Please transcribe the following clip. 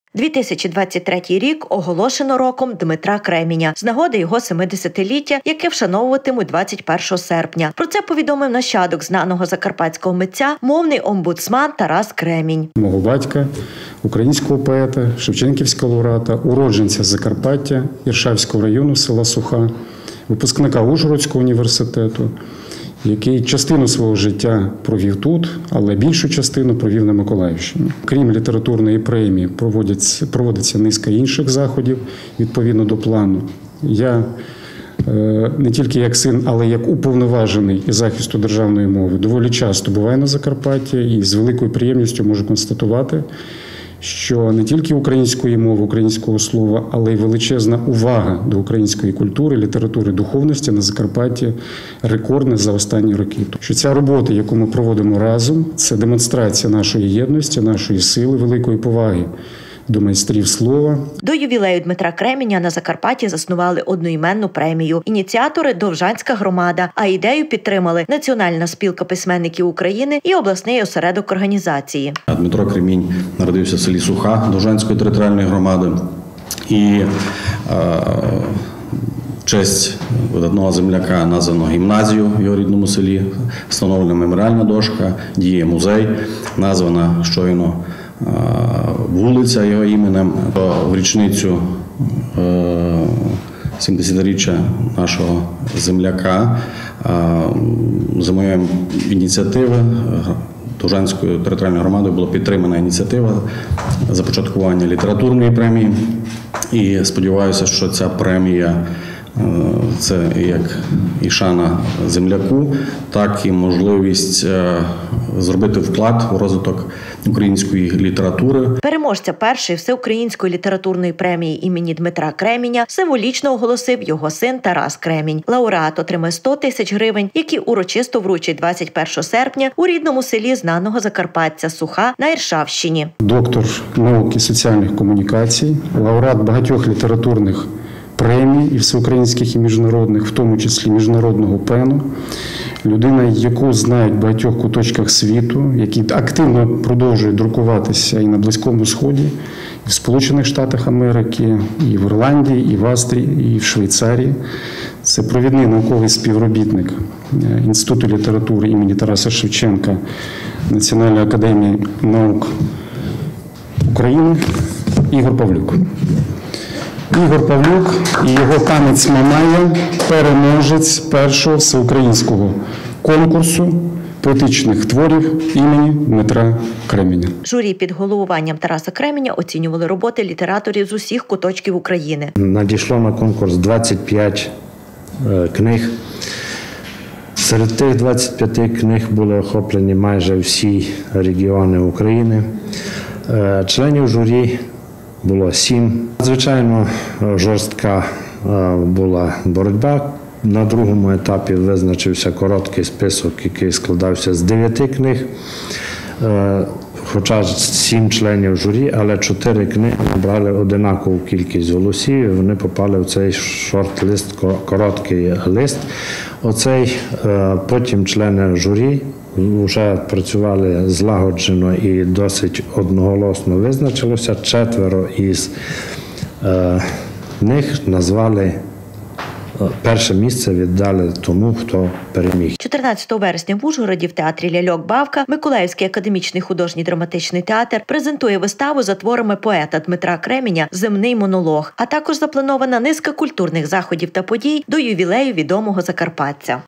2023 рік оголошено роком Дмитра Кременя з нагоди його 70-ліття, яке вшановуватимуть 21 серпня. Про це повідомив нащадок знаного закарпатського митця, мовний омбудсман Тарас Кремінь. Мого батька, українського поета, шевченківського лауреата, уродженця Закарпаття, Іршавського району села Суха, випускника Ужгородського університету, який частину свого життя провів тут, але більшу частину провів на Миколаївщині. Крім літературної премії, проводиться низка інших заходів відповідно до плану. Я не тільки як син, але як уповноважений із захисту державної мови доволі часто буваю на Закарпатті і з великою приємністю можу констатувати, що не тільки української мови, українського слова, але й величезна увага до української культури, літератури, духовності на Закарпатті рекордна за останні роки. Що ця робота, яку ми проводимо разом, це демонстрація нашої єдності, нашої сили, великої поваги до майстрів слова. До ювілею Дмитра Кременя на Закарпатті заснували одноіменну премію. Ініціатори – Довжанська громада, а ідею підтримали Національна спілка письменників України і обласний осередок організації. Дмитро Кремінь народився в селі Суха Довжанської територіальної громади. І в честь видатного земляка названо гімназію в його рідному селі, встановлена меморіальна дошка, діє музей, названа щойно вулиця його іменем. В річницю 70-річчя нашого земляка за моєю ініціативою Довжанською територіальною громадою була підтримана ініціатива започаткування літературної премії. І сподіваюся, що ця премія – це як і шана земляку, так і можливість зробити вклад у розвиток української літератури. Переможця першої всеукраїнської літературної премії імені Дмитра Кременя символічно оголосив його син Тарас Кремінь. Лауреат отримає 100 тисяч гривень, які урочисто вручить 21 серпня у рідному селі знаного закарпатця Суха на Іршавщині. Доктор наук і соціальних комунікацій, лауреат багатьох літературних премій і всеукраїнських, і міжнародних, в тому числі міжнародного ПЕНу. Людина, яку знають в багатьох куточках світу, який активно продовжує друкуватися і на Близькому Сході, і в Сполучених Штатах Америки, і в Ірландії, і в Австрії, і в Швейцарії. Це провідний науковий співробітник Інституту літератури імені Тараса Шевченка Національної академії наук України Ігор Павлюк. Ігор Павлюк і його танець «Мамая» – переможець першого всеукраїнського конкурсу поетичних творів імені Дмитра Кременя. Журі під головуванням Тараса Кременя оцінювали роботи літераторів з усіх куточків України. Надійшло на конкурс 25 книг. Серед тих 25 книг були охоплені майже всі регіони України. Членів журі було 7. Звичайно, жорстка була боротьба. На другому етапі визначився короткий список, який складався з 9 книг. Хоча 7 членів журі, але 4 книги набрали однакову кількість голосів, і вони попали в цей шорт-лист, короткий лист. Потім члени журі вже працювали злагоджено і досить одноголосно визначилося. 4 із них назвали, перше місце віддали тому, хто переміг. 14 вересня в Ужгороді в театрі «Ляльок Бавка» Миколаївський академічний художній драматичний театр презентує виставу за творами поета Дмитра Кременя «Земний монолог», а також запланована низка культурних заходів та подій до ювілею відомого закарпатця.